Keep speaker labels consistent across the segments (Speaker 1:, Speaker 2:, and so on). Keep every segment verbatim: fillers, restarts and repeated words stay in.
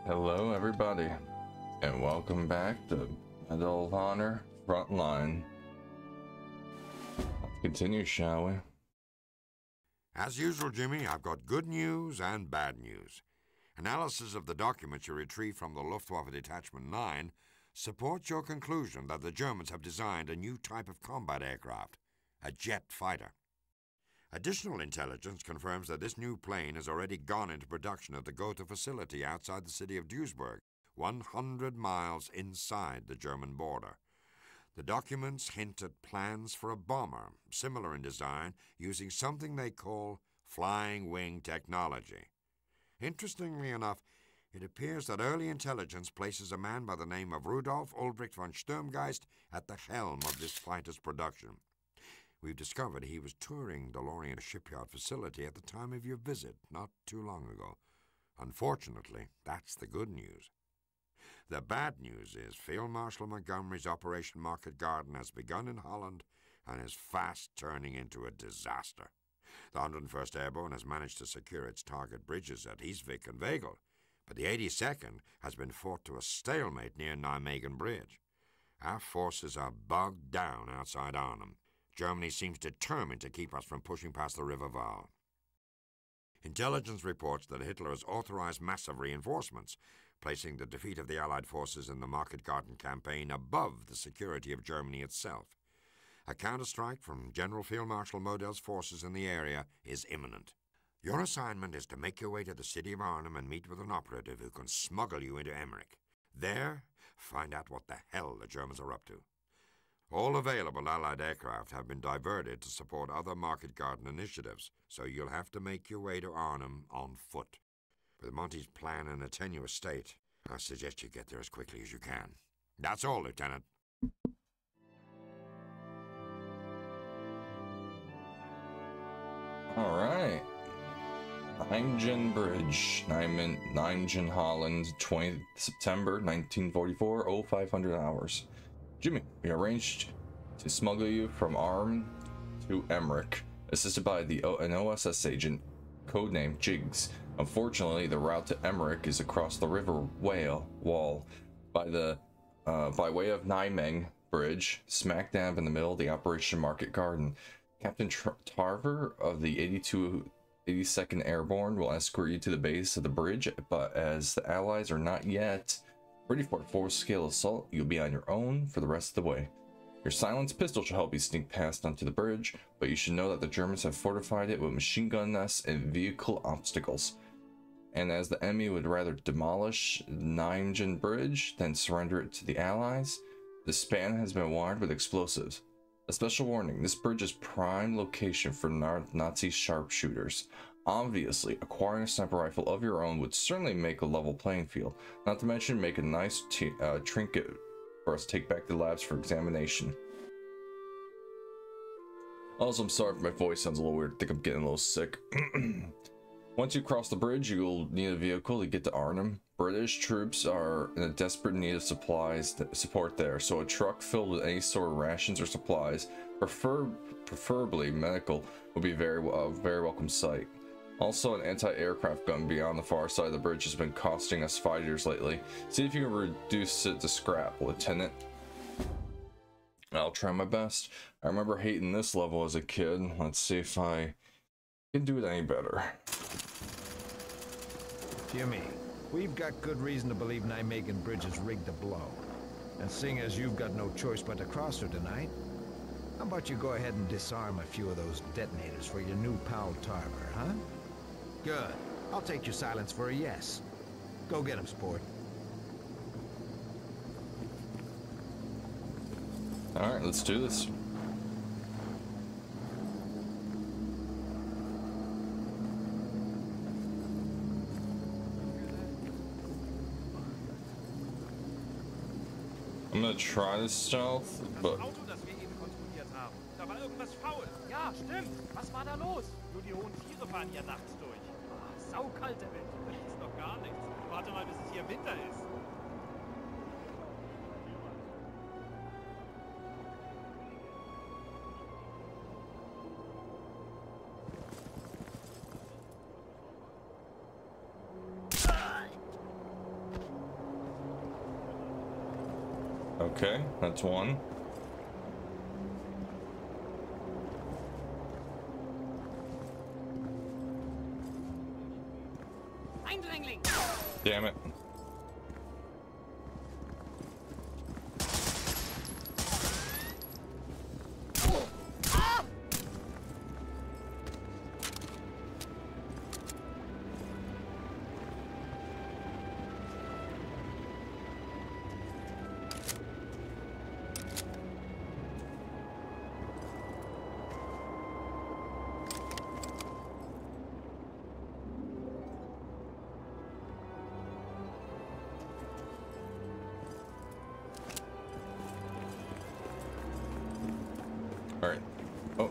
Speaker 1: Hello everybody, and welcome back to Medal of Honor Frontline. Let's continue, shall we?
Speaker 2: As usual, Jimmy, I've got good news and bad news. Analysis of the documents you retrieved from the Luftwaffe Detachment nine supports your conclusion that the Germans have designed a new type of combat aircraft, a jet fighter. Additional intelligence confirms that this new plane has already gone into production at the Gotha facility outside the city of Duisburg, one hundred miles inside the German border. The documents hint at plans for a bomber, similar in design, using something they call flying wing technology. Interestingly enough, it appears that early intelligence places a man by the name of Rudolf Ulbricht von Sturmgeist at the helm of this fighter's production. We've discovered he was touring the Lorient shipyard facility at the time of your visit, not too long ago. Unfortunately, that's the good news. The bad news is Field Marshal Montgomery's Operation Market Garden has begun in Holland and is fast turning into a disaster. The one hundred first Airborne has managed to secure its target bridges at Eastvik and Wegel, but the eighty-second has been fought to a stalemate near Nijmegen Bridge. Our forces are bogged down outside Arnhem. Germany seems determined to keep us from pushing past the River Waal. Intelligence reports that Hitler has authorized massive reinforcements, placing the defeat of the Allied forces in the Market Garden campaign above the security of Germany itself. A counterstrike from General Field Marshal Model's forces in the area is imminent. Your assignment is to make your way to the city of Arnhem and meet with an operative who can smuggle you into Emmerich. There, find out what the hell the Germans are up to. All available Allied aircraft have been diverted to support other Market Garden initiatives, so you'll have to make your way to Arnhem on foot. With Monty's plan in a tenuous state, I suggest you get there as quickly as you can. That's all, Lieutenant.
Speaker 1: All right. Nijmegen Bridge, Nijmegen, Nijmegen, Holland, twentieth September nineteen forty-four, oh five hundred hours. Jimmy, we arranged to smuggle you from Arnhem to Emmerich, assisted by the o an O S S agent, codenamed Jiggs. Unfortunately, the route to Emmerich is across the River Whale Wall by the uh, by way of Nijmegen Bridge, smack dab in the middle of the Operation Market Garden. Captain Tr Tarver of the eighty-second Airborne will escort you to the base of the bridge, but as the Allies are not yet ready for a full-scale assault, you'll be on your own for the rest of the way. Your silenced pistol shall help you sneak past onto the bridge, but you should know that the Germans have fortified it with machine gun nests and vehicle obstacles. And as the enemy would rather demolish Nijmegen Bridge than surrender it to the Allies, the span has been wired with explosives. A special warning, this bridge is prime location for Nazi sharpshooters. Obviously, acquiring a sniper rifle of your own would certainly make a level playing field, not to mention make a nice t uh, trinket for us to take back to the labs for examination. Also, I'm sorry if my voice sounds a little weird. I think I'm getting a little sick. Once you cross the bridge, you'll need a vehicle to get to Arnhem. British troops are in a desperate need of supplies support there, so a truck filled with any sort of rations or supplies, prefer preferably medical, would be very a uh, very welcome sight. Also, an anti-aircraft gun beyond the far side of the bridge has been costing us fighters lately. See if you can reduce it to scrap, Lieutenant. I'll try my best. I remember hating this level as a kid. Let's see if I can do it any better.
Speaker 3: Jimmy, we've got good reason to believe Nijmegen Bridge is rigged to blow. And seeing as you've got no choice but to cross her tonight, how about you go ahead and disarm a few of those detonators for your new pal Tarver, huh? Good. I'll take your silence for a yes. Go get him, sport.
Speaker 1: Alright, let's do this. I'm gonna try to stealth, but...
Speaker 4: Das Auto, das wir eben kontrolliert haben. Da war irgendwas faul. Ja, stimmt. Was war da los? Nur die hohen Tiere fahren hier nachts durch. Ah, saukalte Welt. Das ist doch gar nichts. Warte mal, bis es hier Winter ist.
Speaker 1: Okay, that's one.
Speaker 4: Eindringling!
Speaker 1: Damn it. All right. Oh.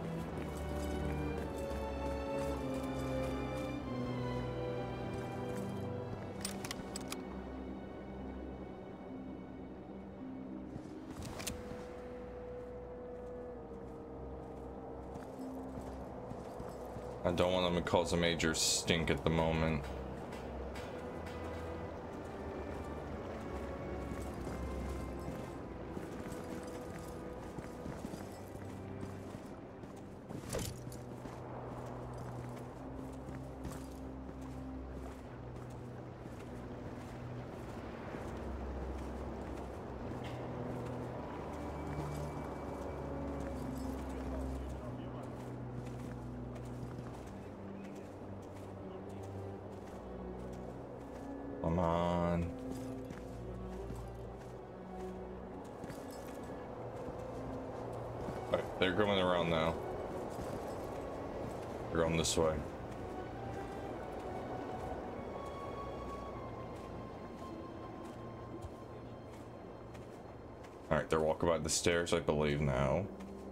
Speaker 1: I don't want them to cause a major stink at the moment. Come on. Alright, they're going around now. They're going this way. Alright, they're walking by the stairs, I believe now.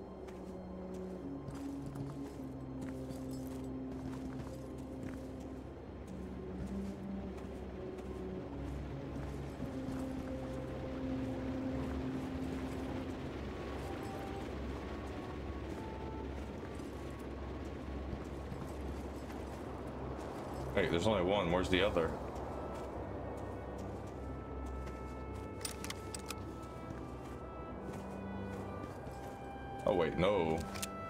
Speaker 1: Hey, there's only one. Where's the other? Oh wait, no.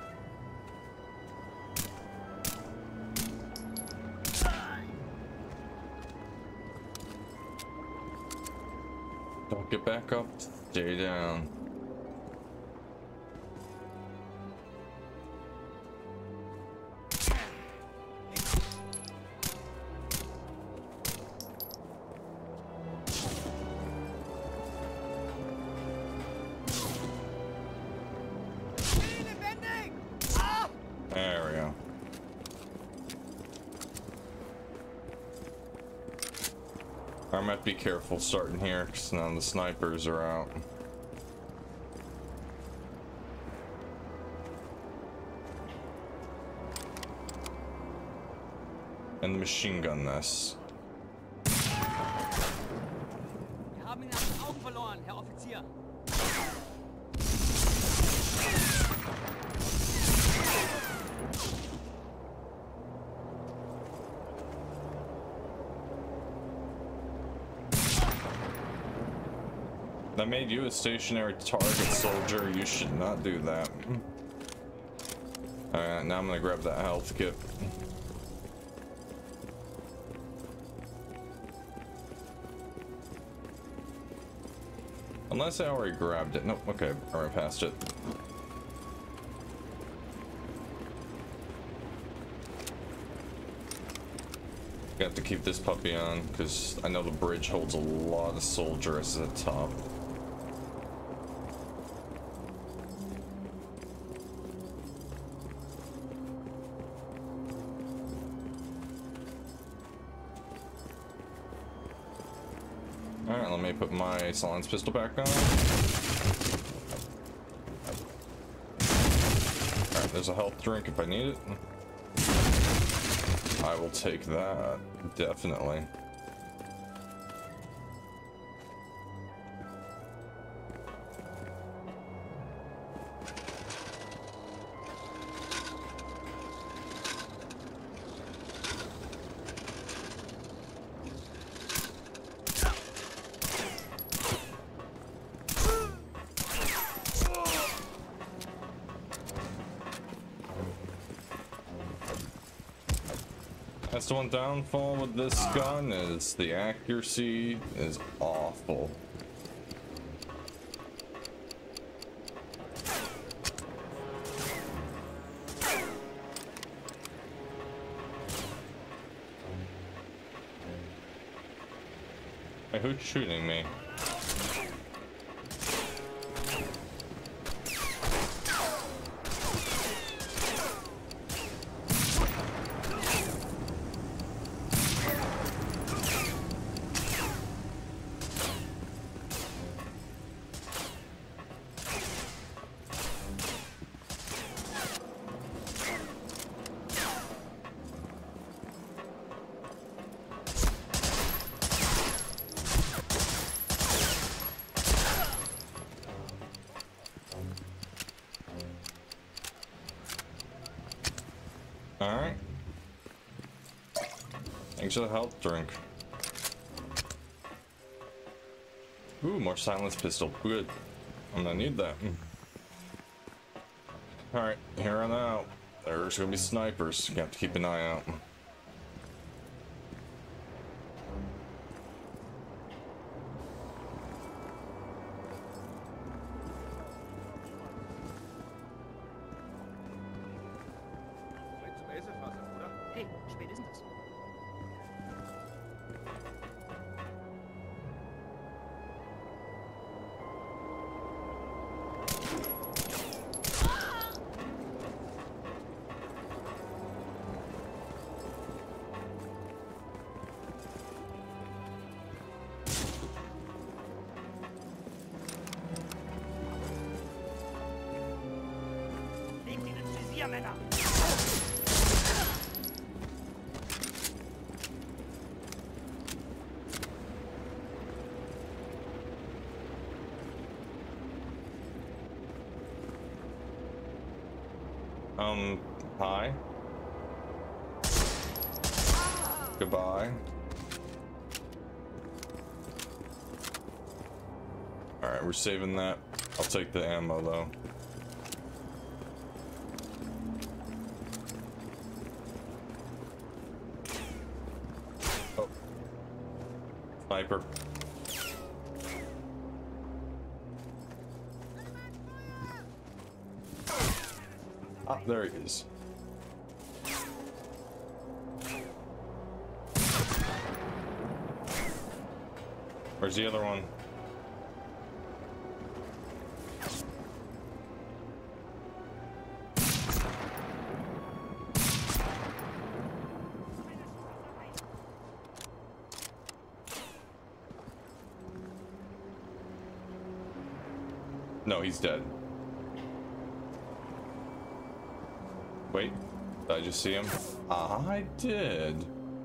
Speaker 1: Don't get back up. Stay down. There we go. I might be careful starting here because now the snipers are out. And the machine gun this.
Speaker 4: Wir haben ihn aus den Augen verloren, Herr Offizier.
Speaker 1: That made you a stationary target, soldier. You should not do that. Alright, now I'm gonna grab that health kit. Unless I already grabbed it. Nope, okay, I ran past it. Got to keep this puppy on, because I know the bridge holds a lot of soldiers at the top. Alright, let me put my silence pistol back on. Alright, there's a health drink if I need it. I will take that, definitely. That's the one downfall with this gun is the accuracy is awful. Hey, who's shooting me? Alright. Thanks for the health drink. Ooh, more silenced pistol. Good. I'm gonna need that. Alright, here on out. There's gonna be snipers. You have to keep an eye out.
Speaker 4: Hey, spät ist denn das? Nehmt ihn ins Visier, Männer!
Speaker 1: Um, hi. Goodbye. Alright, we're saving that. I'll take the ammo though. Oh. Sniper. Ah, there he is. Where's the other one? No, he's dead. Wait, did I just see him? Ah, I did.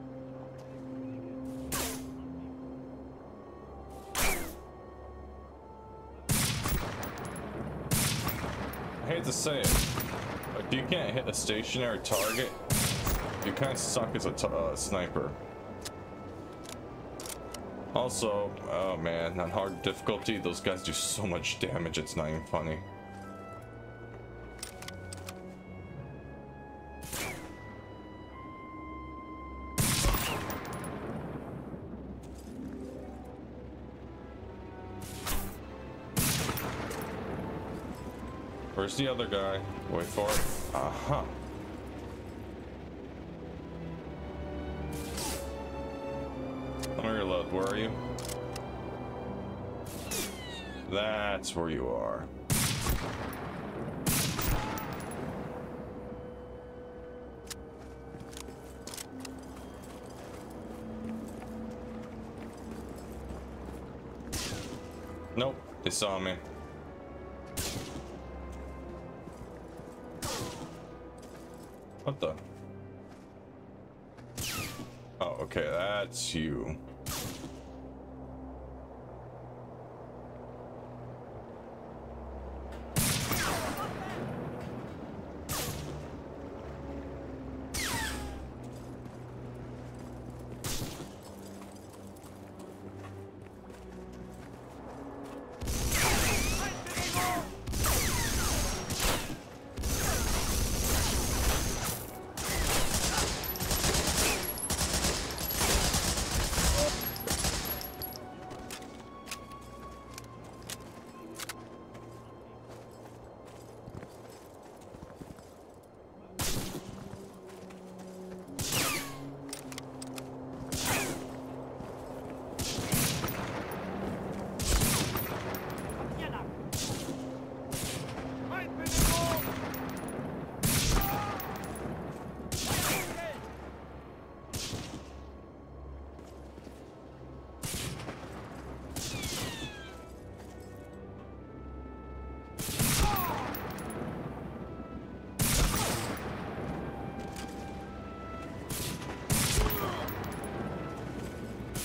Speaker 1: I hate to say it, but if you can't hit a stationary target, you kind of suck as a t uh, sniper. Also, oh man, on hard difficulty, those guys do so much damage, it's not even funny. Where's the other guy? Wait for it. Uh-huh. Let me reload. Where are you? That's where you are. Nope, they saw me. What the? Oh, okay, that's you.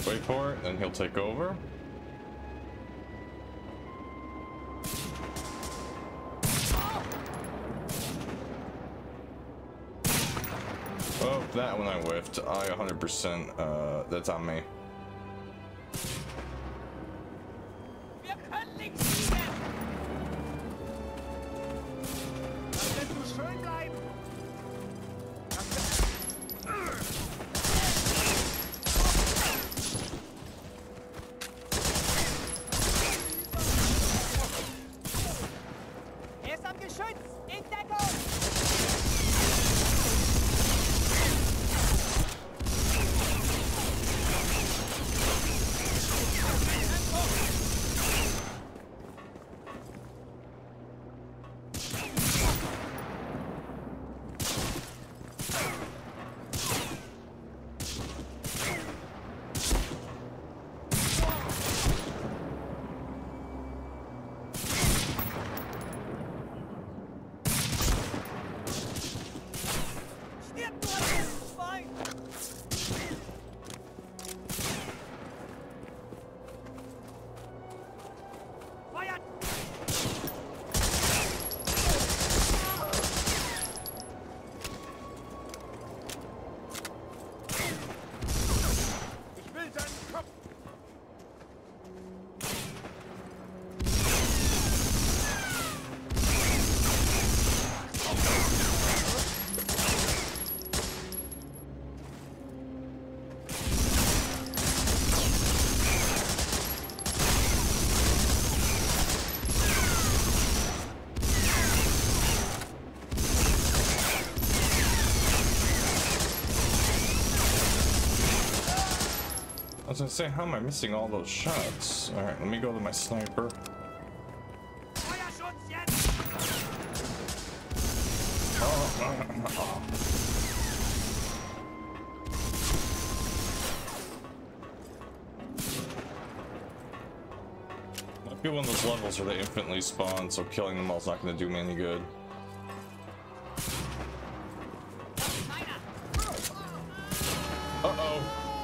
Speaker 1: Wait for it, and he'll take over. Oh, that one I whiffed. I one hundred percent, uh, that's on me. I was gonna say, how am I missing all those shots? Alright, let me go to my sniper. Oh, oh, oh. Might be one of those levels where they infinitely spawn, so killing them all is not gonna do me any good. Uh-oh.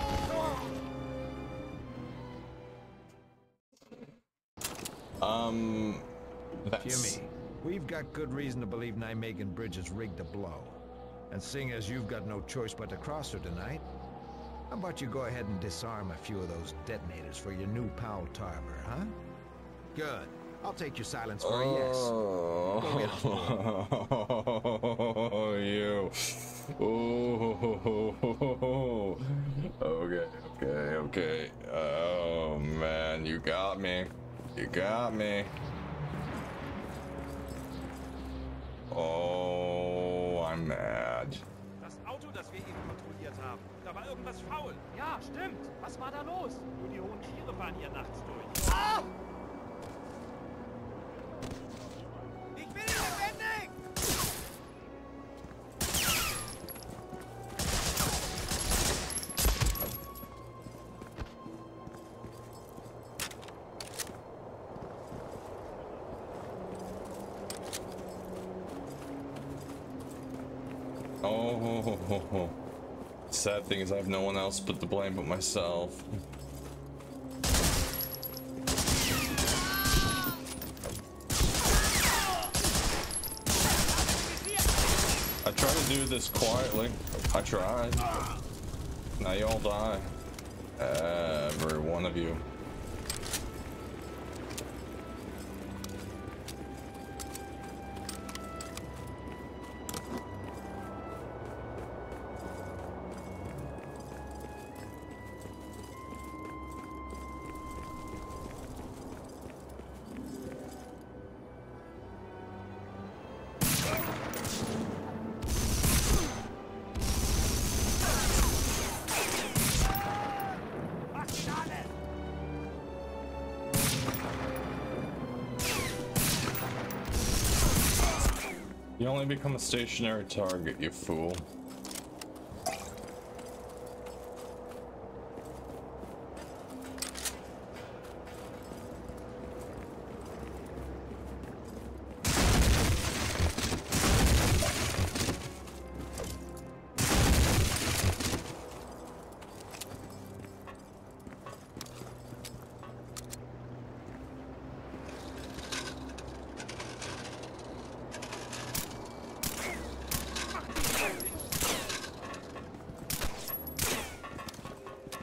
Speaker 1: Um, that's...
Speaker 3: Jimmy, we've got good reason to believe Nijmegen Bridge is rigged to blow. And seeing as you've got no choice but to cross her tonight, how about you go ahead and disarm a few of those detonators for your new pal Tarver, huh? Good. I'll take your silence for a yes. Go get it.
Speaker 1: Oh, you. Oh, okay, okay, okay. Oh, man, you got me. You got me. Oh, I'm mad.
Speaker 4: Das Auto, das wir eben kontrolliert haben. Da war irgendwas faul. Ja, stimmt. Was war da los? Nur die hohen Tiere fahren hier nachts durch. Ah! Ich bin lebendig!
Speaker 1: Oh, sad thing is I have no one else but to blame but myself. I tried to do this quietly. I tried. Now you all die. Every one of you. You only become a stationary target, you fool.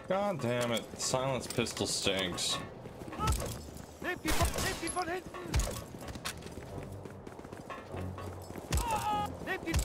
Speaker 1: God damn it. Silence pistol stinks.
Speaker 4: Nehmt die von, nehmt die von hinten! Nehmt die...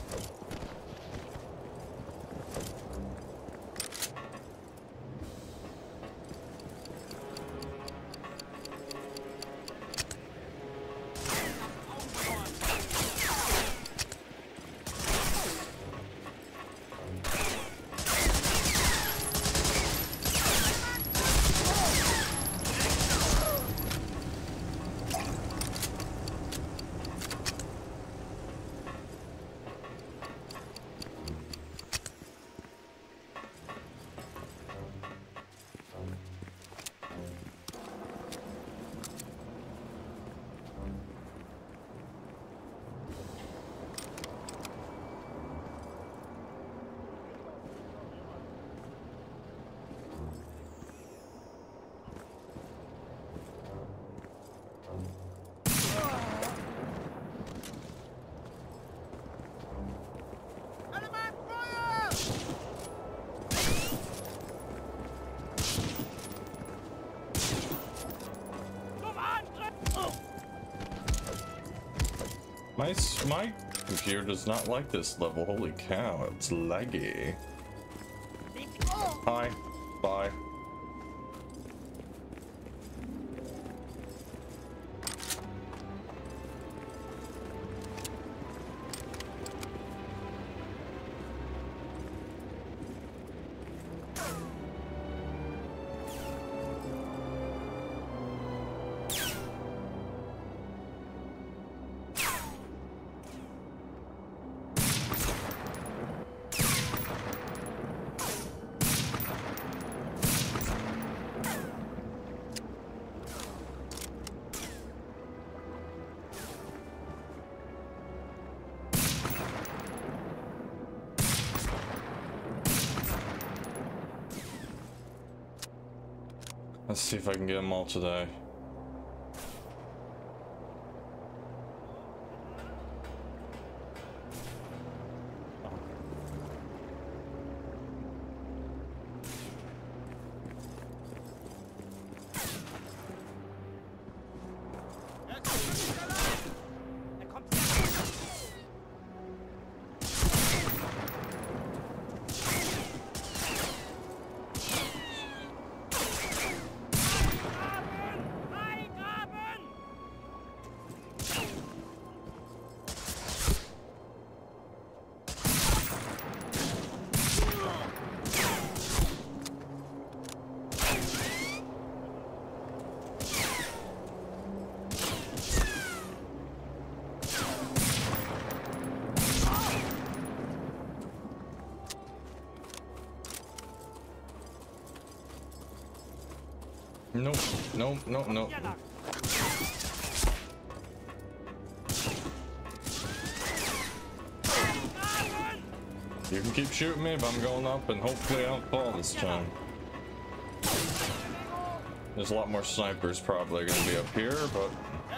Speaker 1: My, my computer does not like this level. Holy cow, it's laggy. Hi. Bye. Let's see if I can get them all today. Nope, nope, nope, nope. You can keep shooting me, but I'm going up and hopefully I don't fall this time. There's a lot more snipers probably going to be up here, but...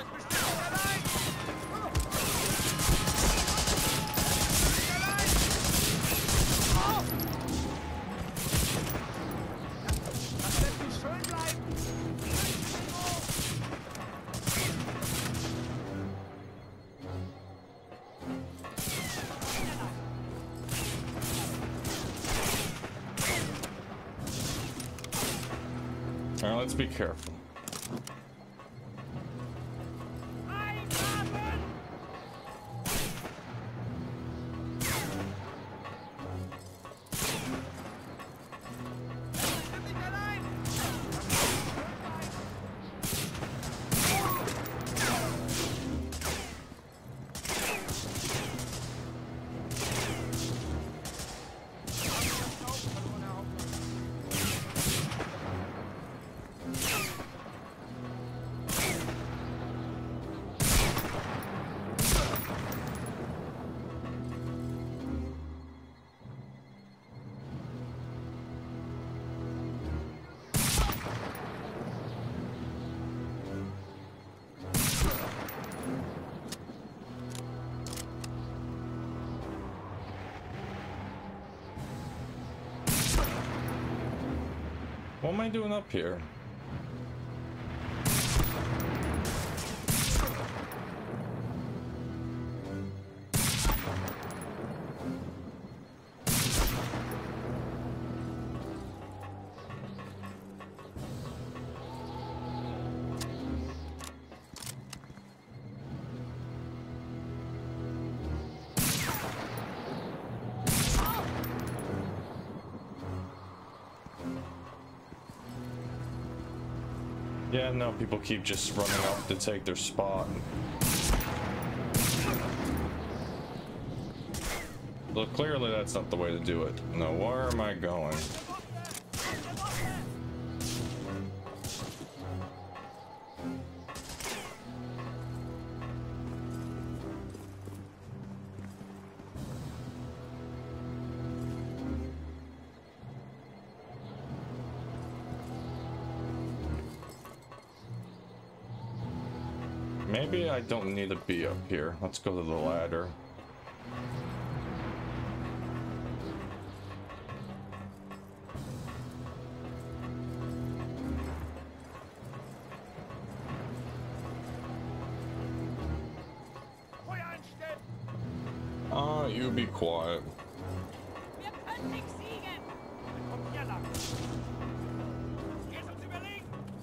Speaker 1: Alright, let's be careful. What am I doing up here? Yeah, no, people keep just running up to take their spot. Look, clearly that's not the way to do it. No, where am I going? Maybe I don't need to be up here. Let's go to the ladder. Ah, you be quiet.
Speaker 4: Wir können nicht siegen! Kommt hier lang! Geh's uns überlegen!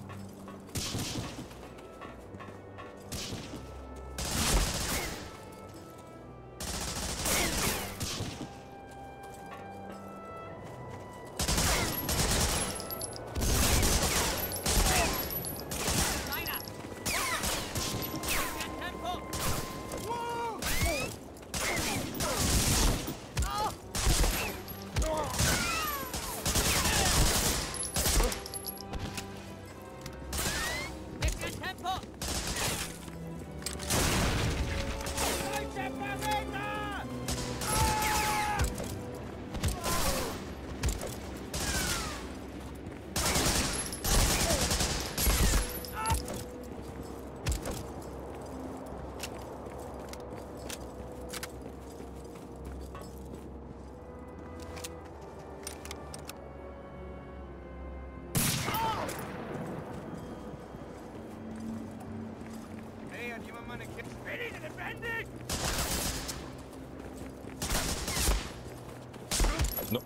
Speaker 1: No.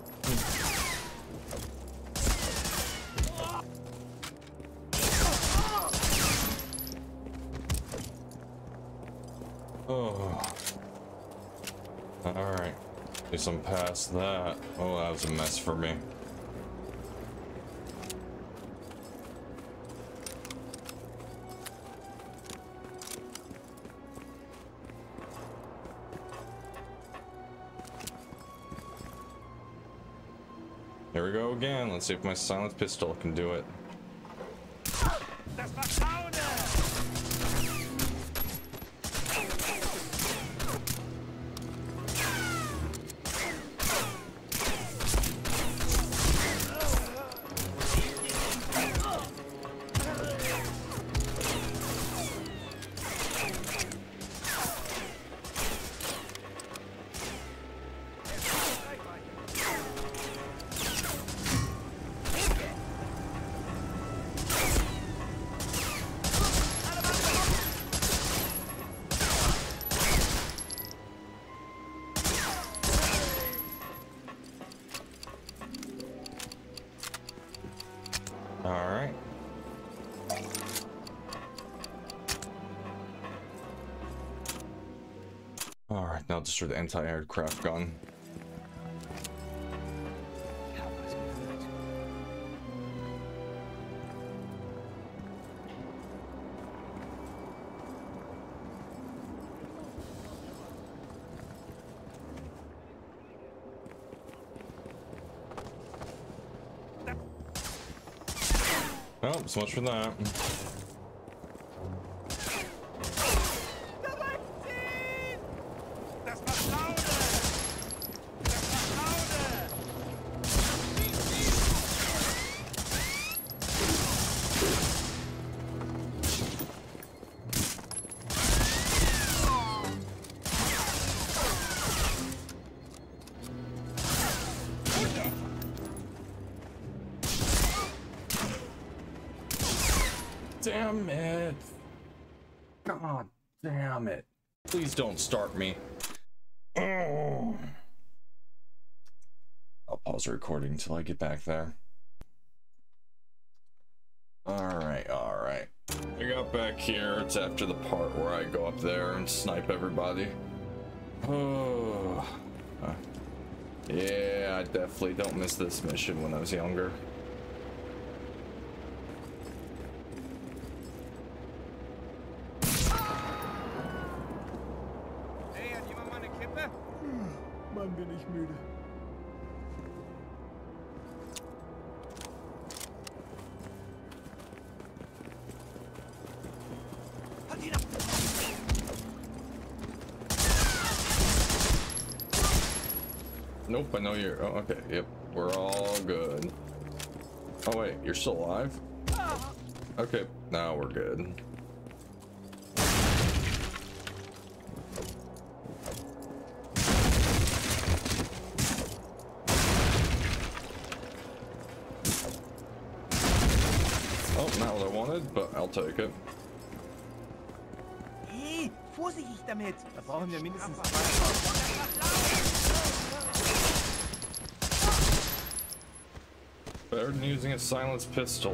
Speaker 1: Oh. All right. At least I'm past that. Oh, that was a mess for me. Here we go again. Let's see if my silent pistol can do it.
Speaker 4: Das war Schaude!
Speaker 1: Alright. Alright, now destroy the anti-aircraft gun. Well, so much for that.
Speaker 4: Das war Schaude! Das war Schaude!
Speaker 1: damn it. God damn it. Please don't start me. Oh. I'll pause the recording until I get back there. Alright, alright. I got back here. It's after the part where I go up there and snipe everybody. Oh. Uh, yeah, I definitely don't miss this mission when I was younger.
Speaker 4: Hey, hat jemand mal eine Kippe? Mann, bin ich müde.
Speaker 1: Nope, I know you're. Oh, okay, yep, we're all good. Oh, wait, you're still alive? Okay, now we're good. Oh, not what I wanted, but I'll take it.
Speaker 4: Hey, vorsichtig damit! Da brauchen wir mindestens zwei.
Speaker 1: Better than using a silenced pistol.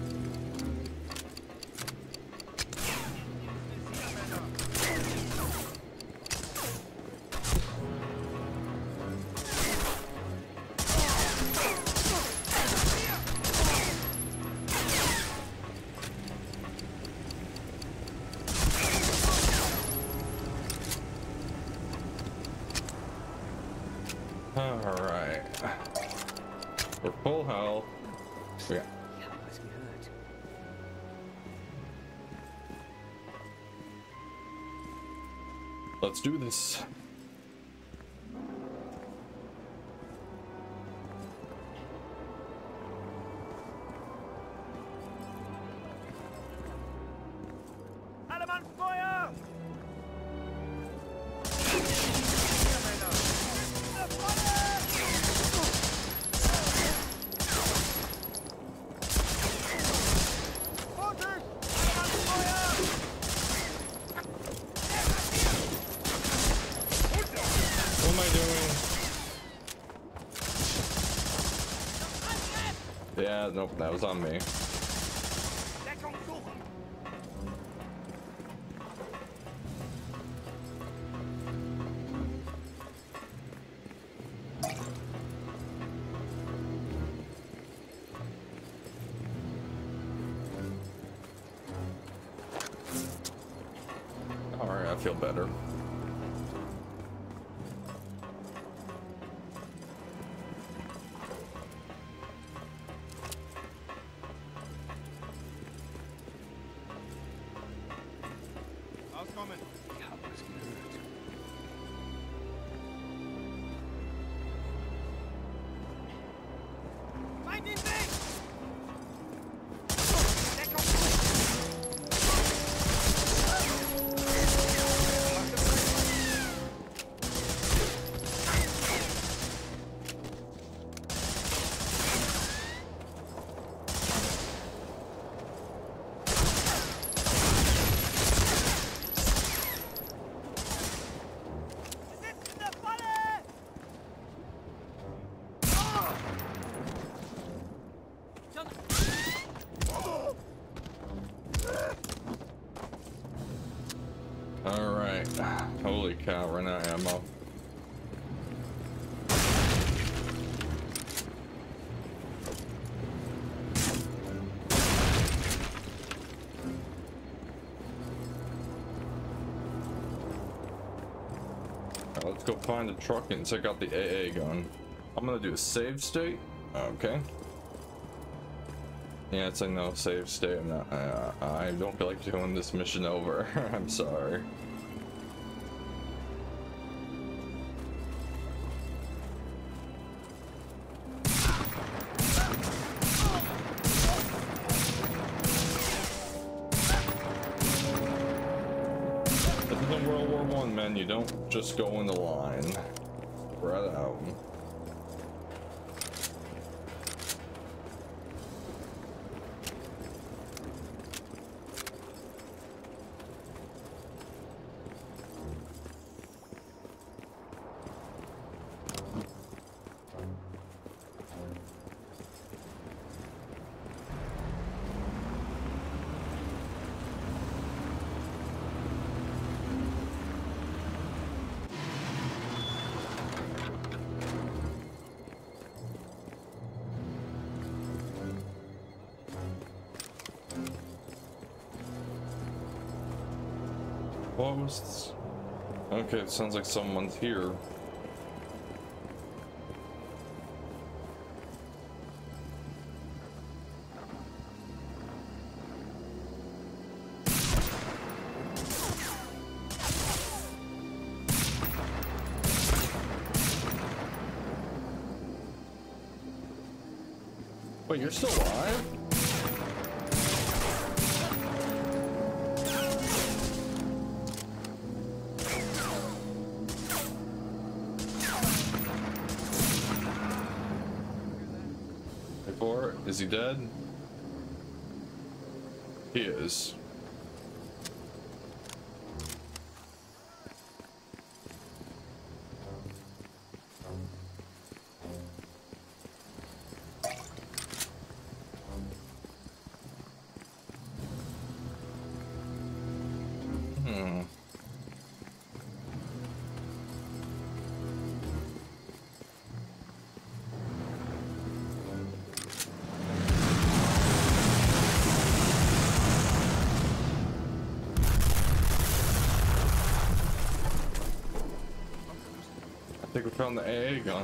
Speaker 1: Alright. We're full health. Yeah. Let's do this.
Speaker 4: Alle Mann, Feuer!
Speaker 1: Yeah, nope, that was on me. Alright, I feel better. Alright. Holy cow, run out of ammo. Right, let's go find a truck and check out the A A gun. I'm gonna do a save state. Okay. Yeah, it's a no save state. I'm not, uh, I don't feel like doing this mission over. I'm sorry. This is World War One, man. You don't just go in the line. Spread out. Posts. Okay, it sounds like someone's here. Wait, you're still alive? Before, is he dead? He is. Hmm. I think we found the A A gun.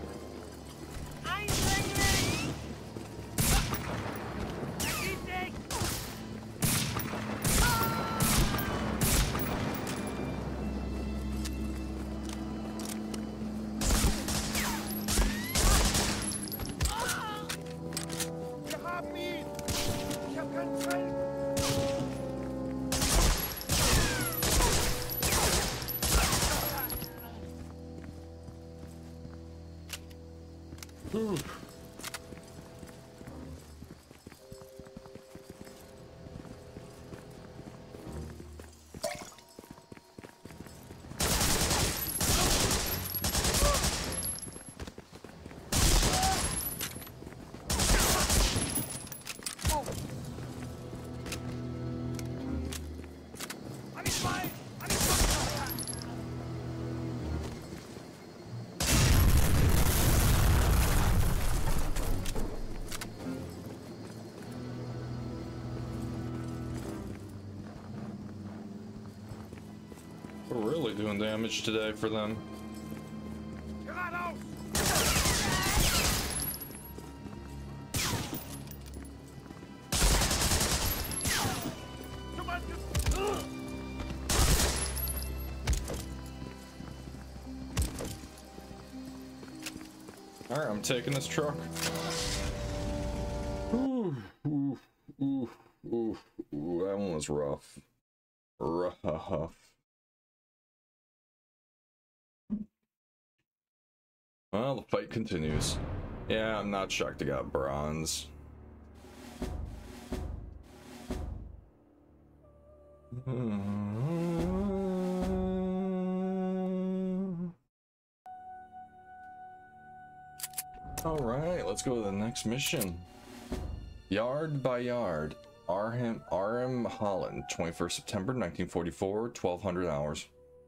Speaker 1: We're really doing damage today for them. Alright, I'm taking this truck. Ooh, ooh, ooh, ooh, ooh, that one was rough. Rough. Well, the fight continues. Yeah, I'm not shocked I got bronze. Alright, let's go to the next mission. Yard by Yard. Arnhem, Arnhem, Holland, twenty-first September nineteen forty-four, twelve hundred hours.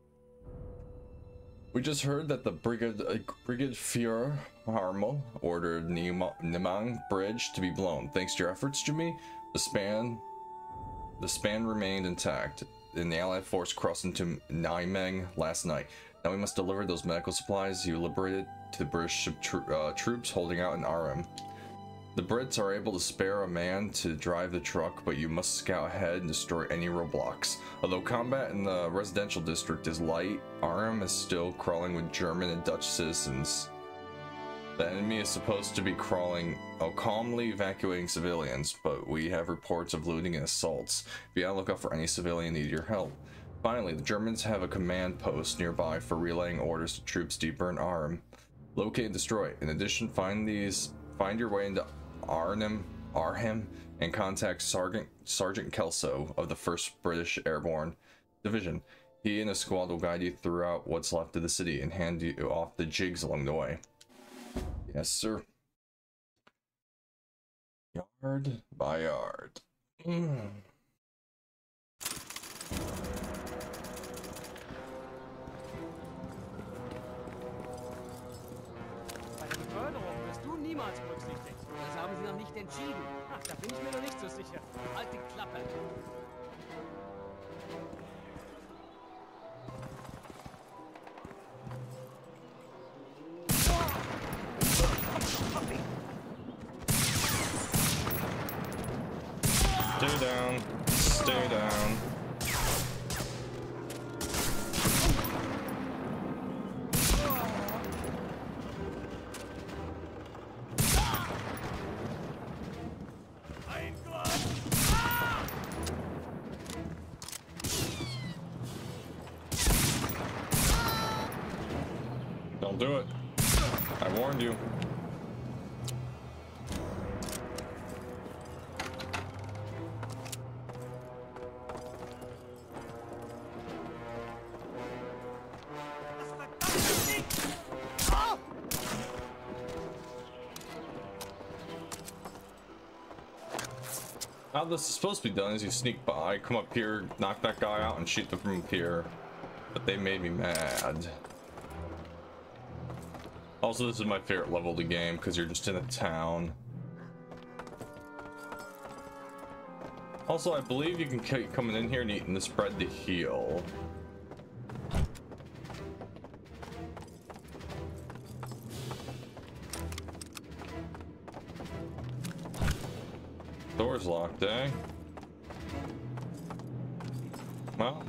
Speaker 1: We just heard that the Brigade, uh, Brigade Führer Harmel ordered Nemang Bridge to be blown. Thanks to your efforts, Jimmy, the span, the span remained intact, and the Allied force crossed into Nijmegen last night. Now we must deliver those medical supplies you liberated to the British tro uh, troops holding out in Arnhem. The Brits are able to spare a man to drive the truck, but you must scout ahead and destroy any roadblocks. Although combat in the residential district is light, Arnhem is still crawling with German and Dutch citizens. The enemy is supposed to be crawling, oh, calmly evacuating civilians, but we have reports of looting and assaults. Be on the lookout for any civilian needing your help. Finally, the Germans have a command post nearby for relaying orders to troops deeper in Arnhem. Locate and destroy. In addition, find these, find your way into Arnhem, Arnhem, and contact Sergeant Sergeant Kelso of the first British Airborne Division. He and his squad will guide you throughout what's left of the city and hand you off the jigs along the way. Yes, sir. Yard by yard. Mm.
Speaker 4: Bei der Beförderung wirst du niemals berücksichtigt. Das haben sie noch nicht entschieden. Ach, da bin ich mir noch nicht so sicher. Halt die Klappe.
Speaker 1: Stay down. Stay down. Don't do it. I warned you. How this is supposed to be done is you sneak by, come up here, knock that guy out, and shoot them from here. But they made me mad. Also, this is my favorite level of the game because you're just in a town. Also, I believe you can keep coming in here and eating this bread to heal. Door's locked, eh? Well.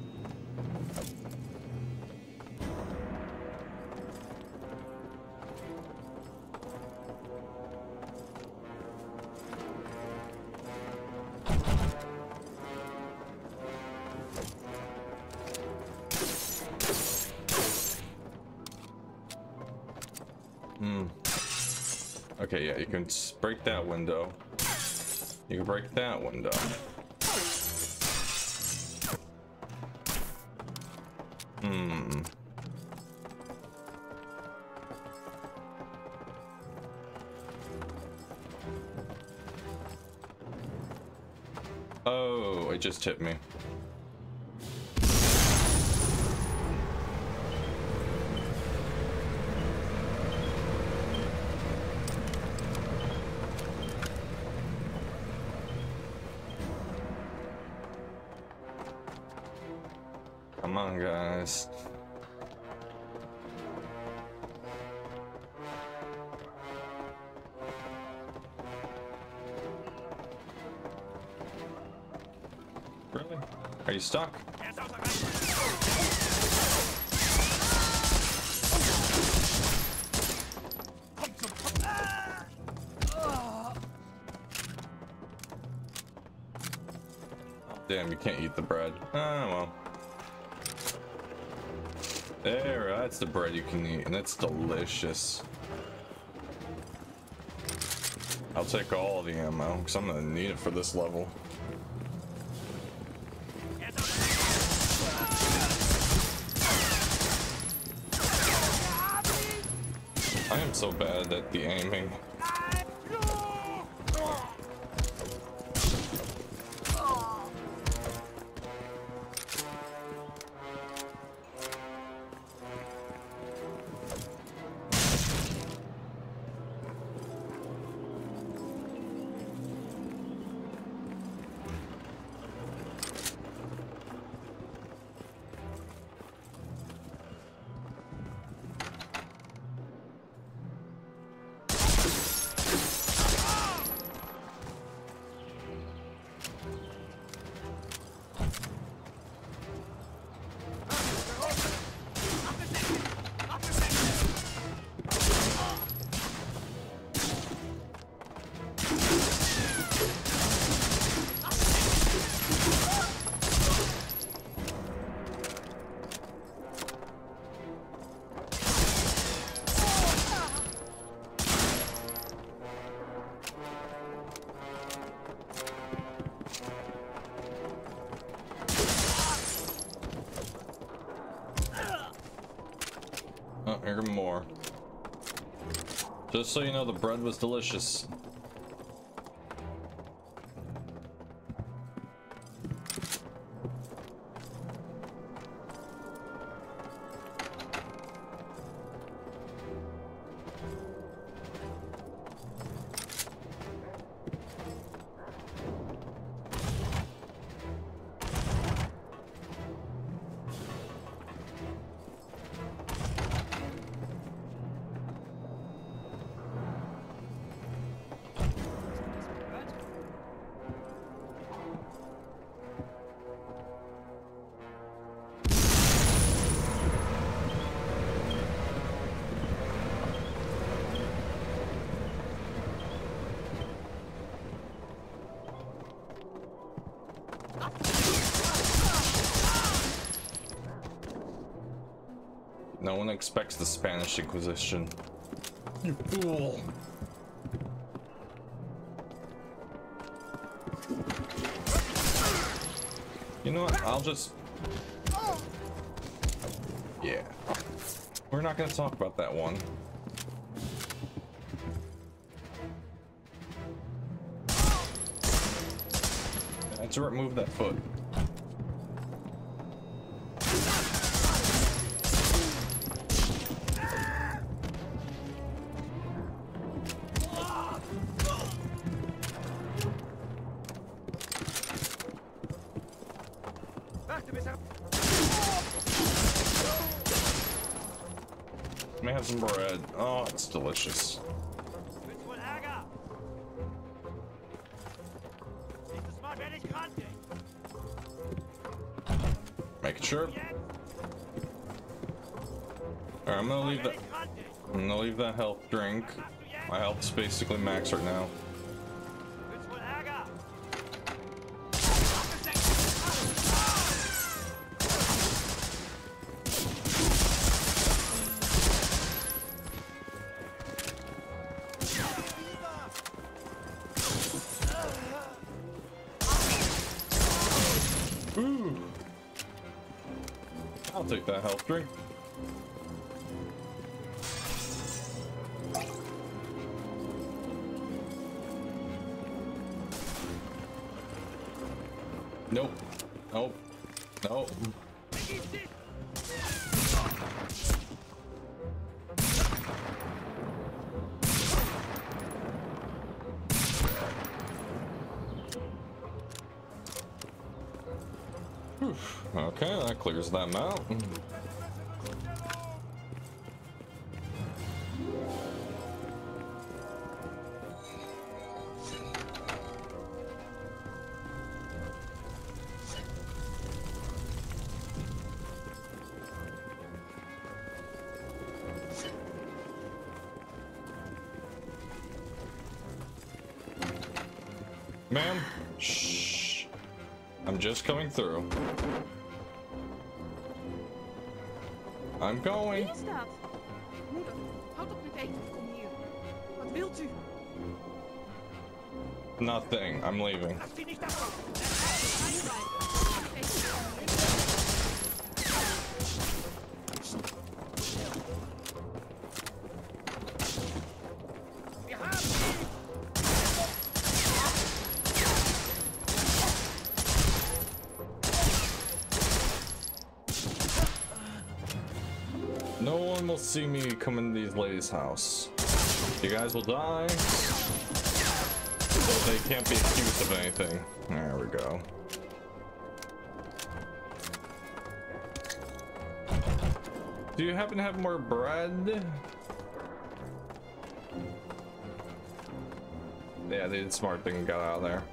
Speaker 1: Hmm. Okay, yeah, you can break that window. You can break that window. Hmm. Oh, it just hit me. Come on, guys. Really? Are you stuck? Oh, damn, you can't eat the bread. Ah, well. There, that's the bread you can eat, and it's delicious. I'll take all the ammo, because I'm gonna need it for this level. I am so bad at the aiming. Oh, here are more. Just so you know, the bread was delicious. No one expects the Spanish Inquisition. You fool! You know what? I'll just... Yeah. We're not gonna talk about that one. I had to remove that foot. May have some bread. Oh, it's delicious. Making sure. Alright, I'm gonna leave that. I'm gonna leave that health drink. My health's basically max right now. Ooh. I'll take that health drink. Nope. Nope. Nope. Whew. Okay, that clears them out. Ma'am, shh. I'm just coming through. I'm going.
Speaker 5: Wie is dat? Moeder, houd op met eten of kom hier. Wat wilt u?
Speaker 1: Nothing. I'm leaving. No one will see me come into these ladies' house. You guys will die. So they can't be accused of anything. There we go. Do you happen to have more bread? Yeah, they did a smart thing and got out of there.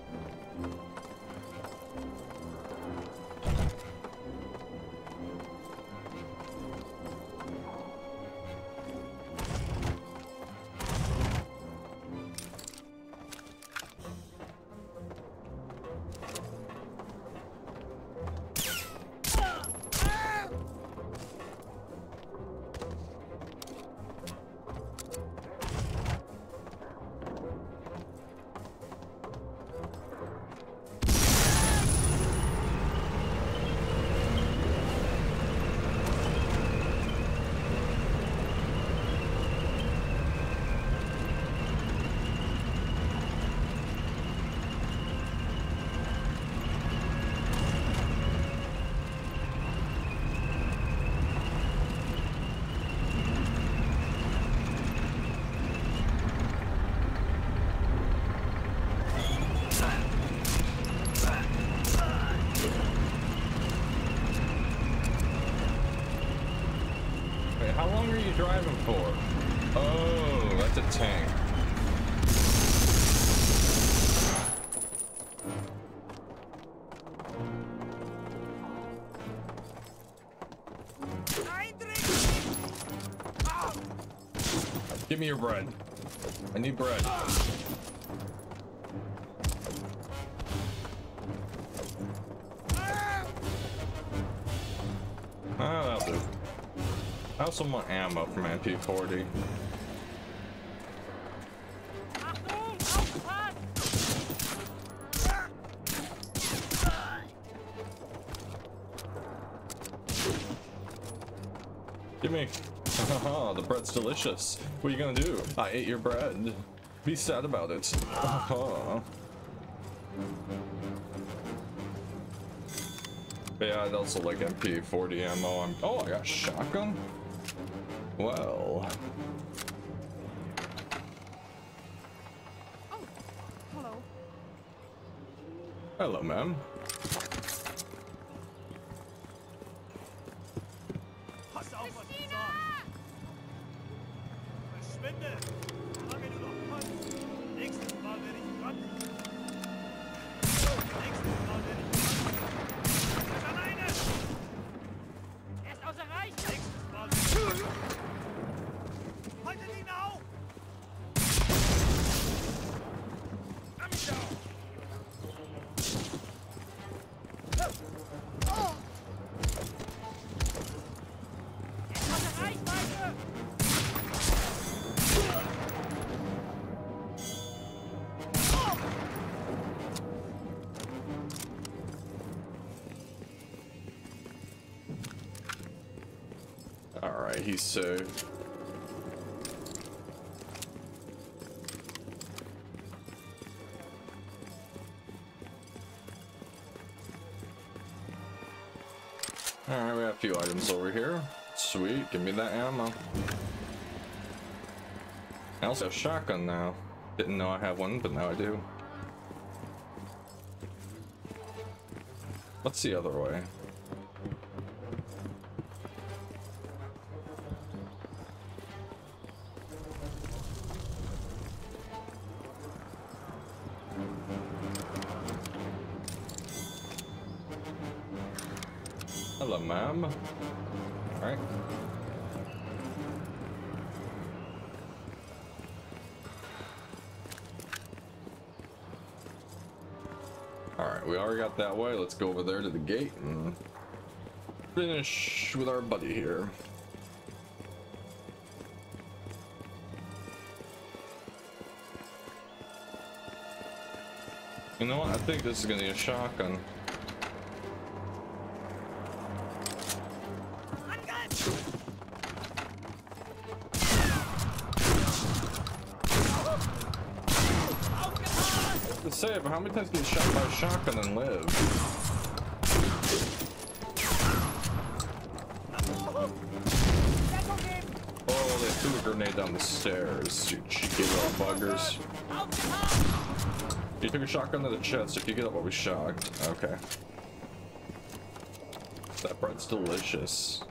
Speaker 1: How long are you driving for? Oh, that's a tank. Give me your bread. I need bread. Ah, that'll do. also want ammo from M P forty.
Speaker 4: Achtung, aufgepasst!
Speaker 1: Give me. Haha, the bread's delicious. What are you gonna do? I ate your bread. Be sad about it. Haha. But yeah, I'd also like M P forty ammo. I'm oh, I got a shotgun? Well.
Speaker 5: Oh, hello.
Speaker 1: Hello, ma'am.
Speaker 4: Pass auf, was du sagst! Verschwinde! Solange du noch kannst! Nächstes Mal werde ich dran! Nächstes Mal werde ich dran! Er ist alleine! Er ist außer Reichweite! Nächstes Mal werde ich dran! Haltet ihn auf! Lass mich auf!
Speaker 1: Alright, he's safe. Alright, we have a few items over here. Sweet, give me that ammo. I also have a shotgun now. Didn't know I have one, but now I do. What's the other way? Hello, ma'am. Alright. Alright, we already got that way. Let's go over there to the gate and finish with our buddy here. You know what? I think this is gonna be a shotgun. To say it, but how many times get shot by a shotgun and live? Oh, they threw a grenade down the stairs. You cheeky little buggers. You took a shotgun to the chest. If you get up, I'll be shocked. Okay. That bread's delicious.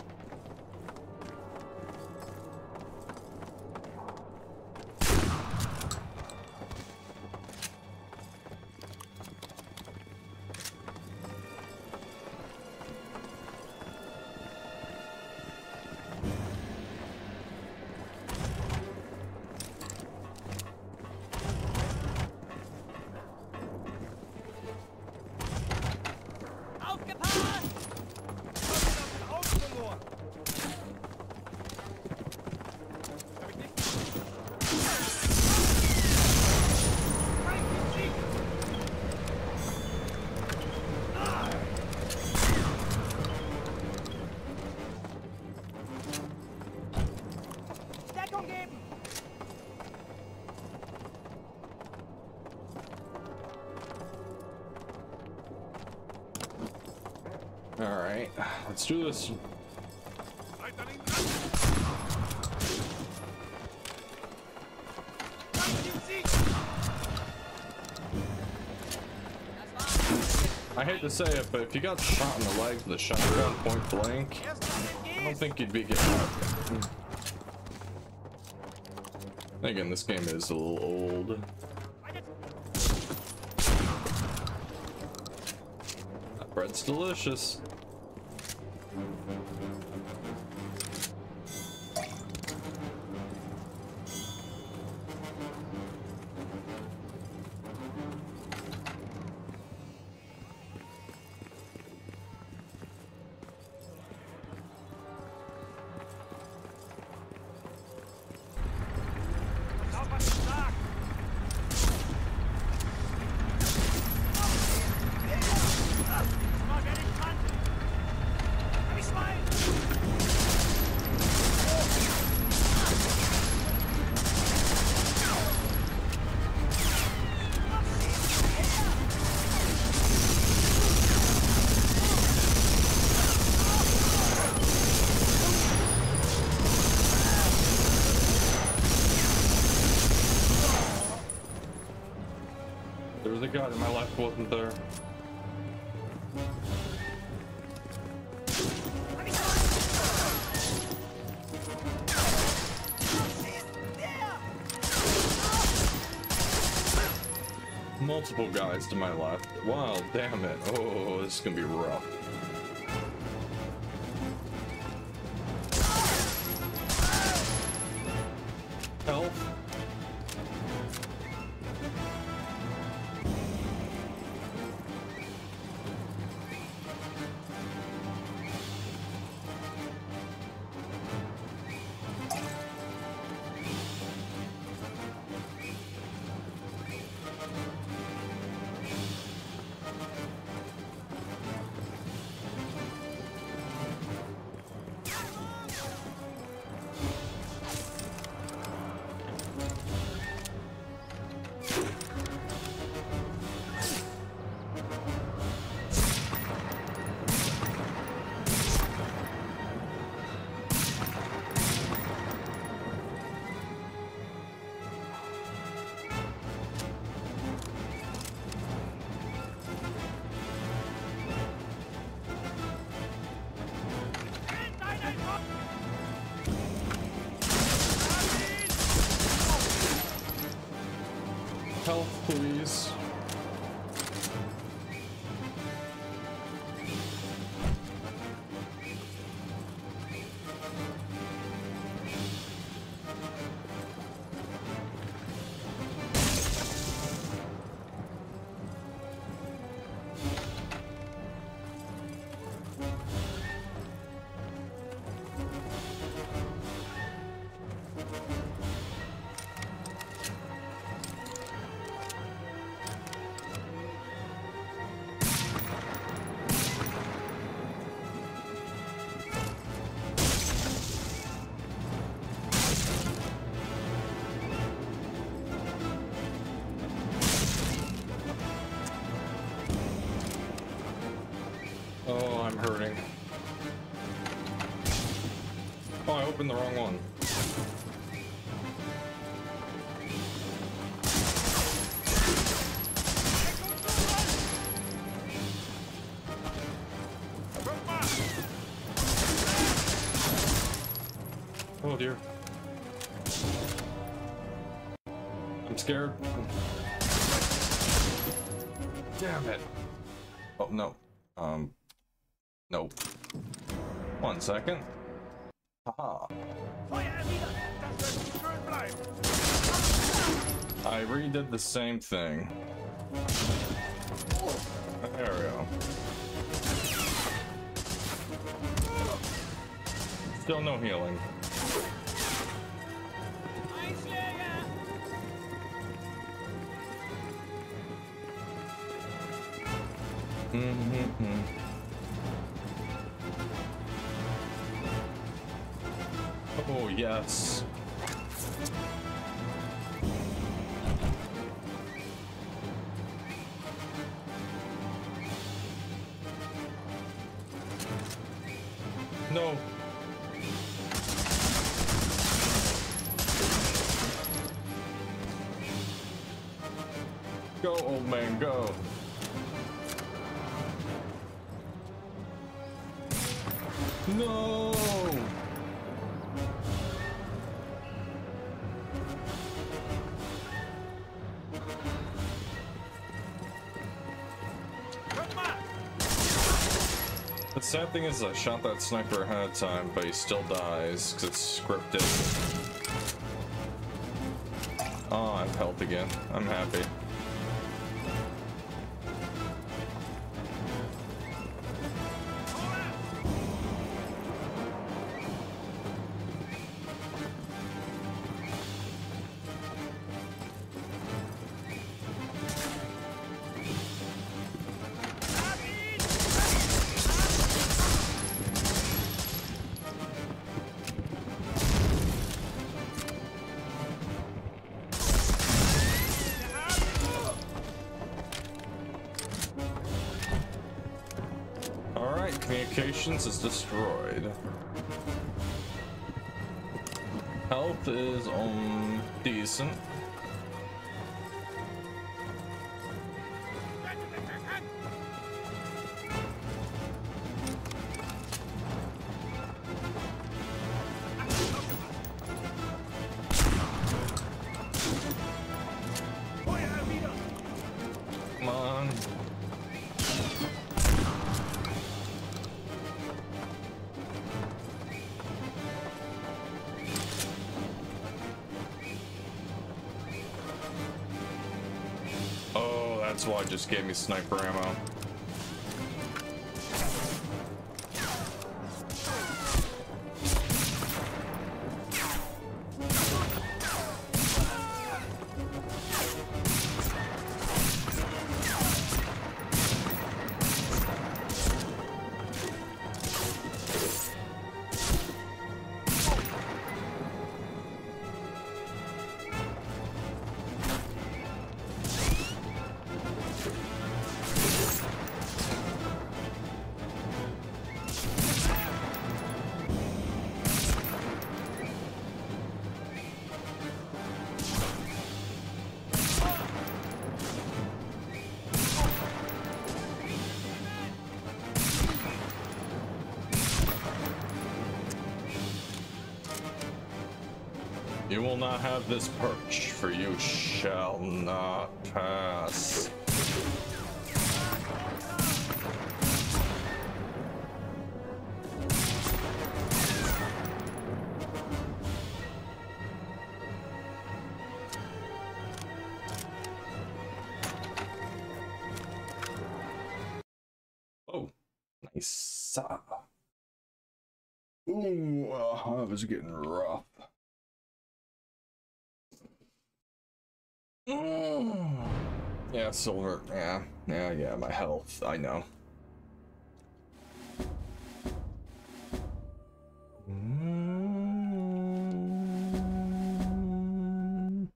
Speaker 1: Alright, let's do this. I hate to say it, but if you got shot in the leg with a shotgun point blank, I don't think you'd be getting up. Again, this game is a little old. That bread's delicious. was a guy to my left, wasn't there? Multiple guys to my left. Wow, damn it. Oh, this is gonna be rough. Health. Health, please. Oh, I'm hurting. Oh, I opened the wrong one. Oh dear. I'm scared. Damn it. Oh no. Um. Nope. One second. Haha. I redid the same thing. There we go. Still no healing. Mm-hmm. Oh, yes. No. Go, old man, go. No. The sad thing is I shot that sniper ahead of time, but he still dies because it's scripted. Oh, I have health again. I'm happy. Communications is destroyed. Health is um decent. on. Oh, that's why it just gave me sniper ammo. You will not have this perch, for you shall not pass. Oh, nice. Ooh, uh, that was getting rough. Mm. Yeah, silver. Yeah, yeah, yeah. My health. I know. Mm.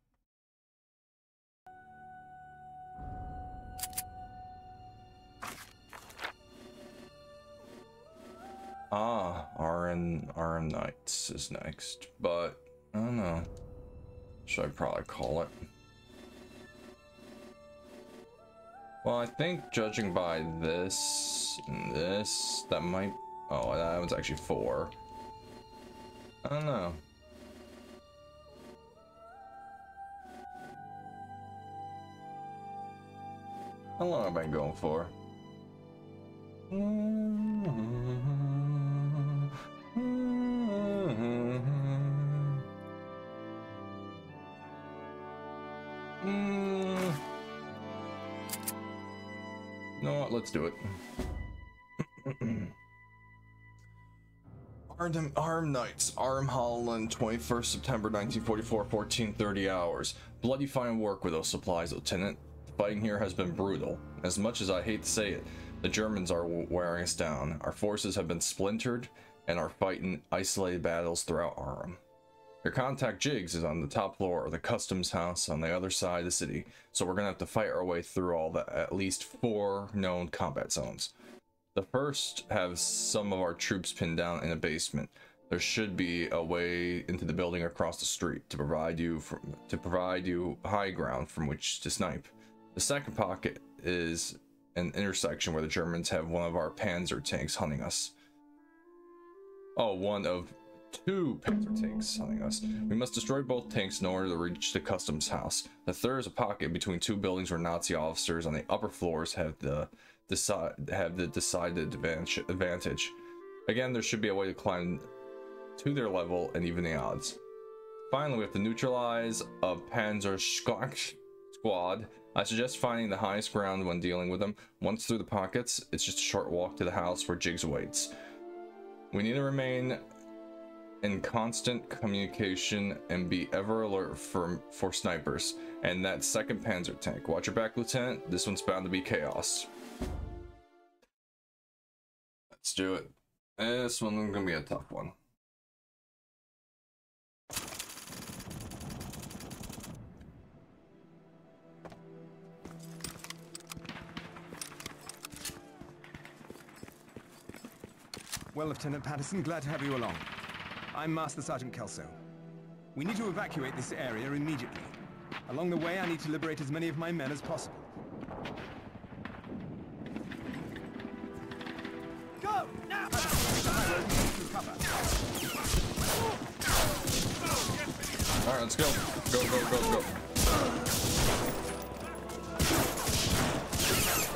Speaker 1: Ah, R N R N Knights is next, but I don't know. Should I probably call it? Well, I think judging by this and this, that might... Oh, that one's actually four. I don't know. How long have I been going for? You know what? Let's do it. Arm, Arm Knights, Arm Holland, twenty-first September nineteen forty-four, fourteen thirty hours. Bloody fine work with those supplies, Lieutenant. The fighting here has been brutal. As much as I hate to say it, the Germans are wearing us down. Our forces have been splintered and are fighting isolated battles throughout Arm. Your contact Jigs is on the top floor of the customs house on the other side of the city, so we're gonna have to fight our way through all the at least four known combat zones. The first has some of our troops pinned down in a basement. There should be a way into the building across the street to provide you from, to provide you high ground from which to snipe. The second pocket is an intersection where the Germans have one of our Panzer tanks hunting us. Oh, one of two Panzer tanks hunting us. We must destroy both tanks in order to reach the customs house. The third is a pocket between two buildings where Nazi officers on the upper floors have the decide have the decided advantage. Again, there should be a way to climb to their level and even the odds. Finally, we have to neutralize a Panzer squad. I suggest finding the highest ground when dealing with them. Once through the pockets, it's just a short walk to the house where Jigs awaits. We need to remain in constant communication and be ever alert for, for snipers. And that second Panzer tank. Watch your back, Lieutenant. This one's bound to be chaos. Let's do it. This one's gonna be a tough one.
Speaker 6: Well, Lieutenant Patterson, glad to have you along. I'm Master Sergeant Kelso. We need to evacuate this area immediately. Along the way, I need to liberate as many of my men as possible.
Speaker 4: Go! Now!
Speaker 1: Alright, let's go. Go, go, go, go.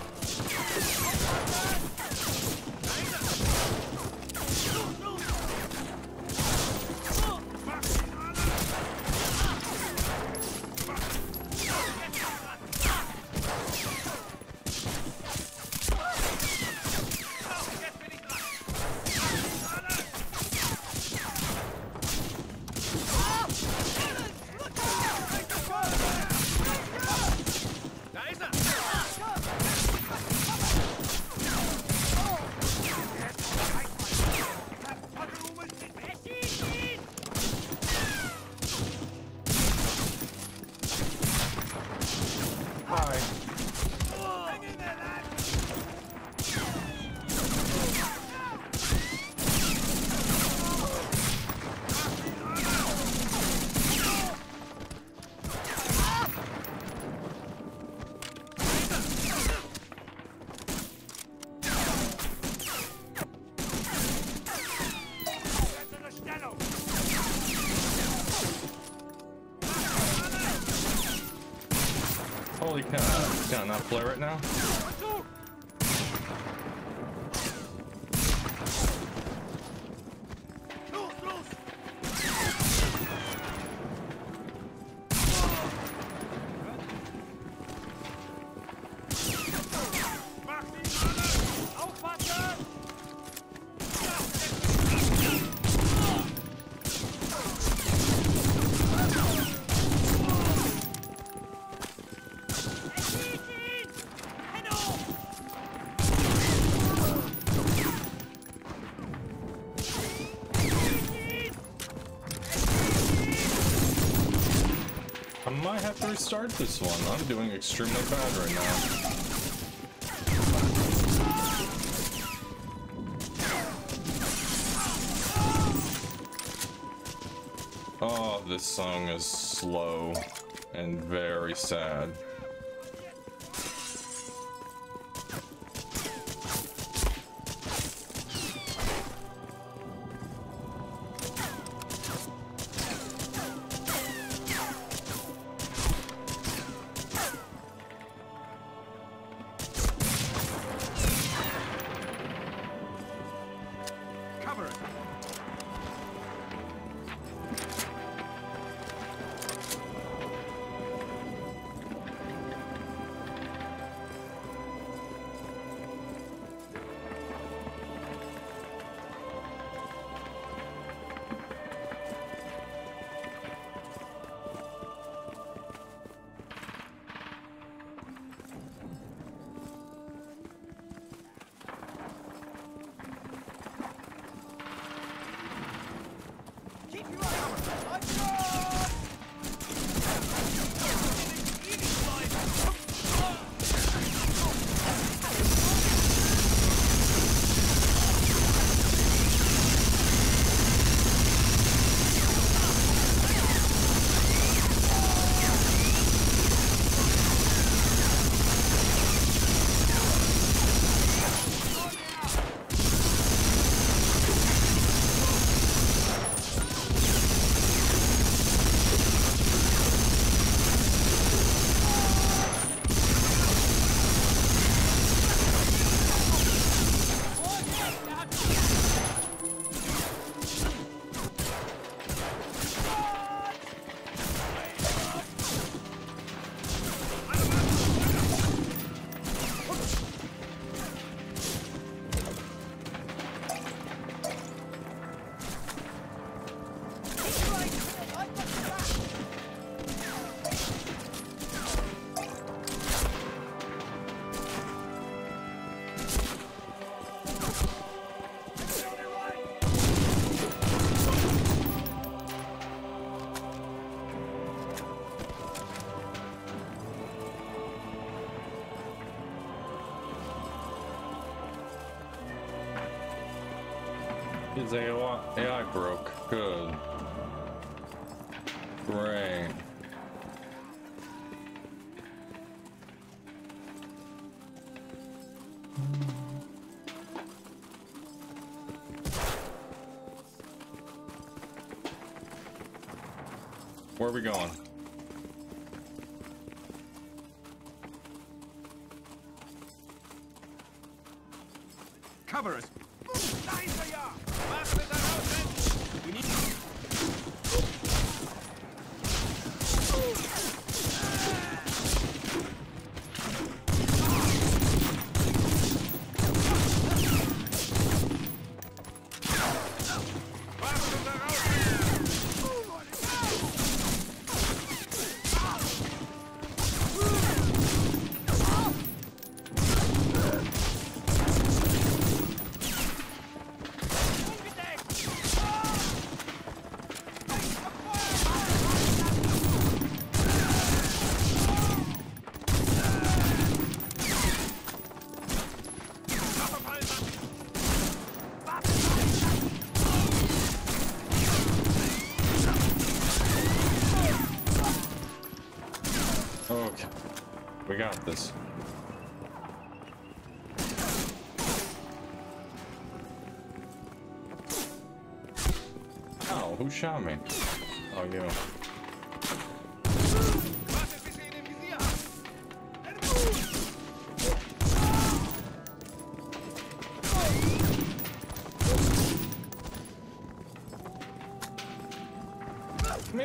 Speaker 1: Can I, can I not play right now? I might have to restart this one. I'm doing extremely bad right now. Oh, this song is slow and very sad. His A I broke. Good. Great. Where are we going?
Speaker 6: Cover us! We need
Speaker 1: Okay, we got this. Oh, who shot me? Oh, you.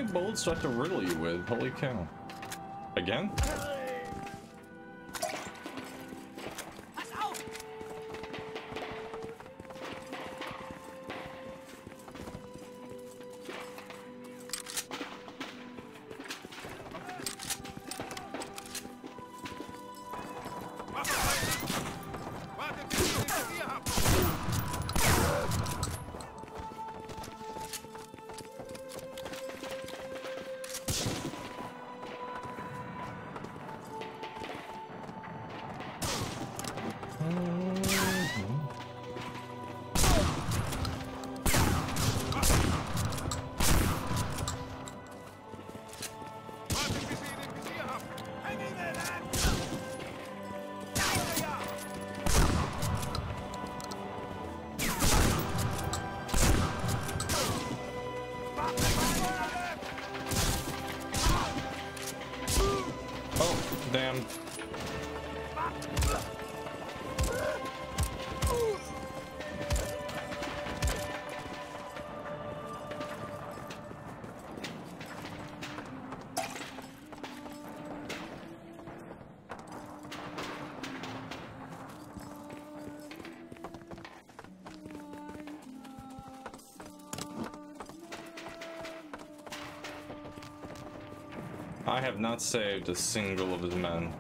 Speaker 1: many bullets do I have to riddle you with? Holy cow. Again? Damn. I have not saved a single of his men.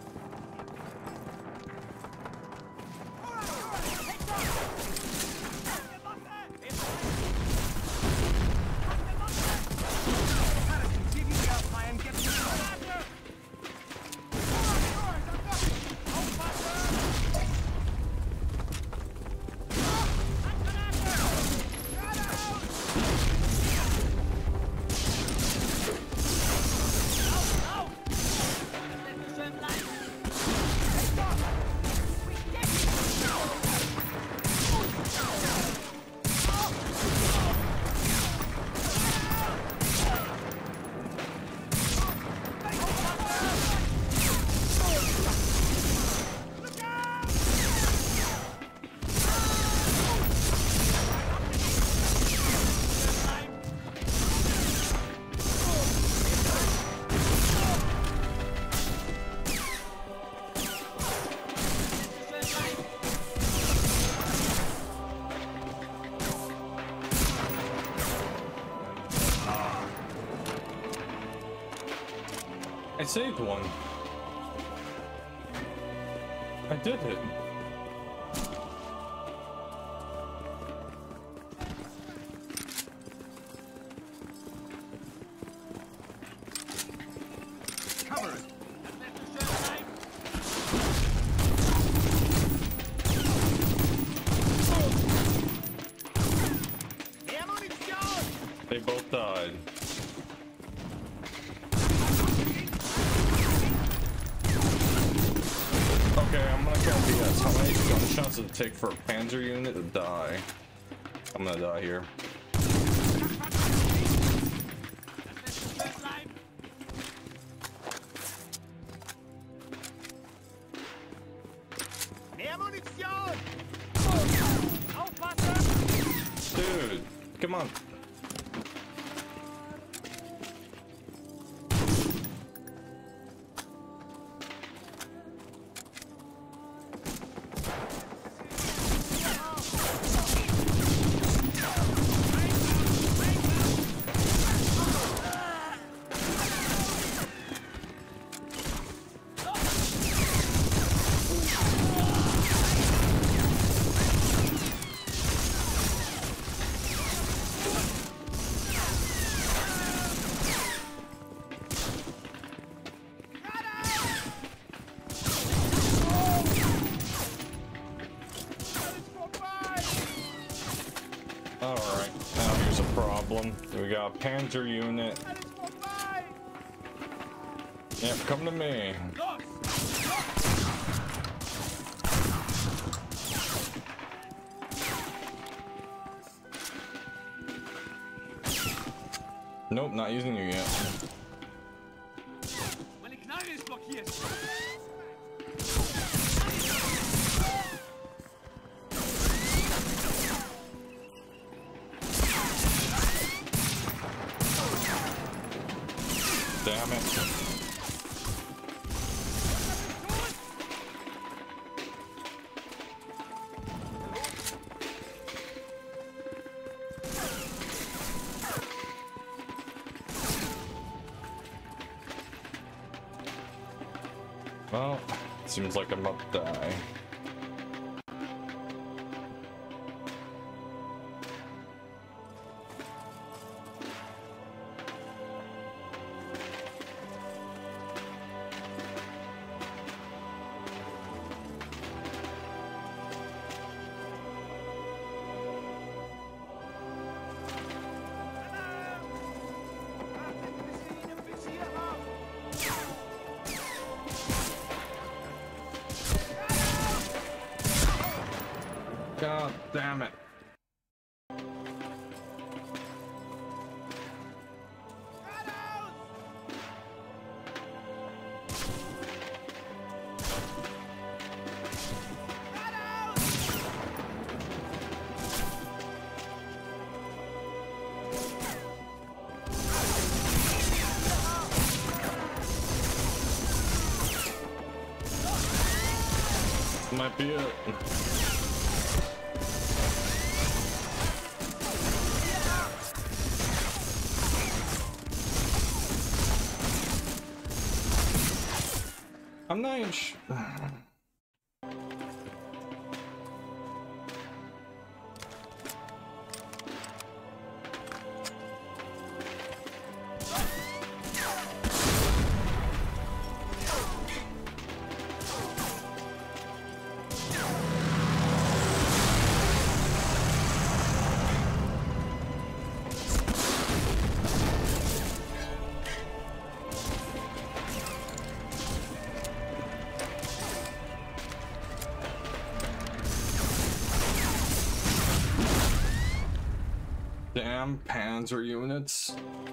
Speaker 1: I saved one. I did it.
Speaker 6: Cover it.
Speaker 1: They both died. Okay, I'm gonna go B S. How many gunshots does it take for a Panzer unit to die? I'm gonna die here. Dude, come on. Alright, now here's a problem. We got a Panzer unit. Yep, come to me. Nope, not using you yet. Well, seems like I'm about to die. God damn it. Might be it. I'm not even sh- Damn Panzer units.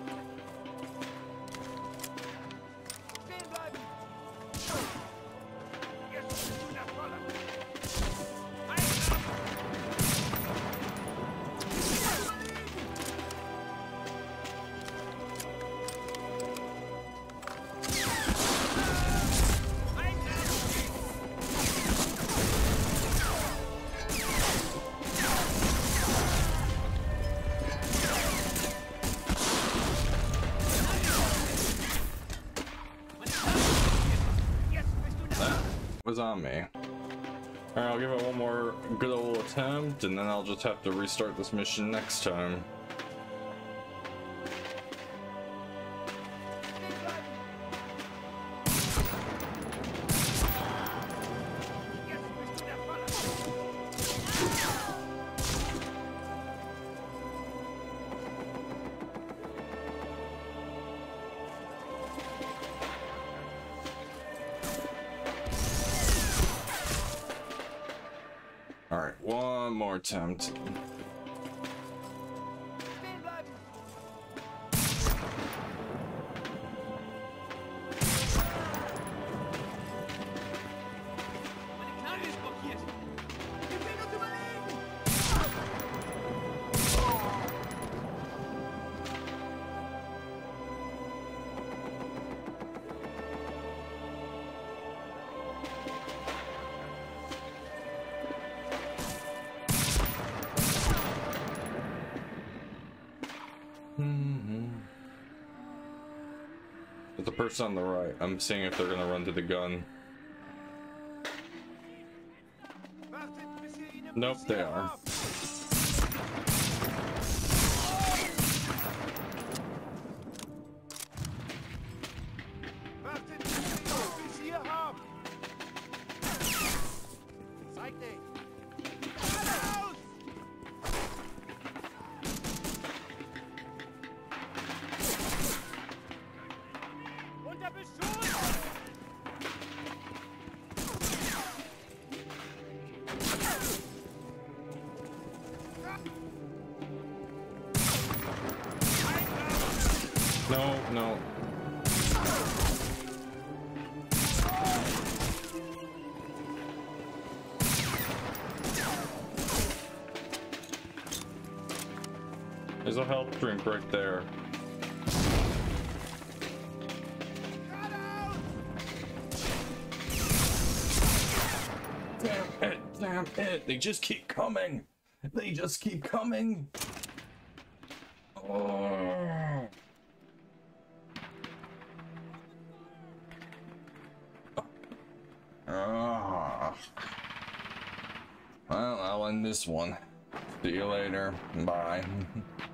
Speaker 1: Was on me. Alright, I'll give it one more good old attempt, and then I'll just have to restart this mission next time. Alright, one more attempt. There's a person on the right. I'm seeing if they're gonna run to the gun. Nope, they are. No, no. There's a health drink right there. Damn it, damn it. They just keep coming. They just keep coming. Oh. Ah. Well, I'll end this one. See you later. Bye.